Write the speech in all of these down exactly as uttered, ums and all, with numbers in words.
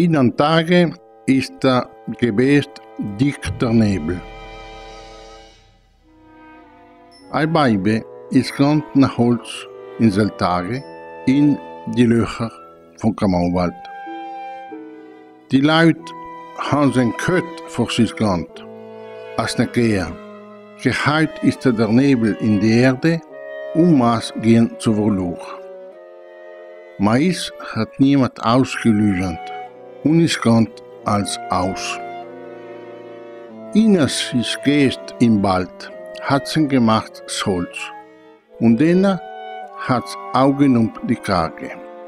In den Tagen ist da gewesen dichter Nebel. Ein Baby ist ganz nach Holz in den Tagen in die Löcher von Kamauwald. Die Leute haben sein Kött vor sich gerannt, als ne Geher. Geheit ist der Nebel in die Erde, um Maß gehen zu verloren. Mais hat niemand ausgelöscht und ist ganz als aus. Ines ist Geist im Wald, hat sie gemacht Holz, und dann hat sie Augen um die Krage.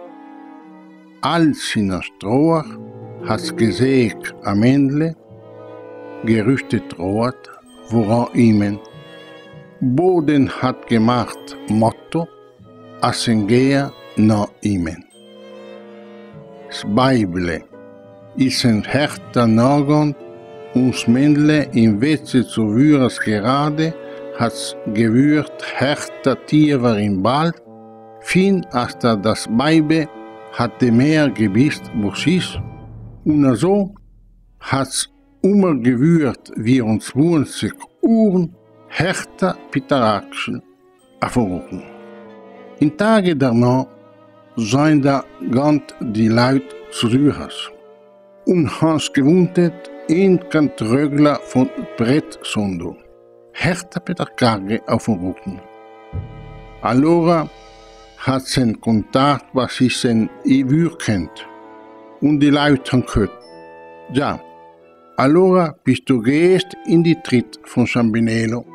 Als in der Stroh hat sie gesägt am Ende, gerüstet Rohat, woran ihm Boden hat gemacht Motto, als ein Geher nach ihm. Das Beible ist ein harter Nagel, und das Männle im Wetze zu Würes gerade hat gewürt härter Tiere im Wald, fin als da das Beibe hat dem Meer gebissen, wo es ist, und so hat's immer gewürt wie uns zwanzig Uhren härter Pitaraxen erfolgen. In Tage danach seien da ganz die Leute zu Syras und haben gewohnt in kan Trögler von Brett Sondo, härter Pitarkage auf dem Rücken. Allora hat sein Kontakt, was sie sein Ewür kennt, und die Leute haben gehört, ja, allora bist du gehst in die Tritt von San Benelo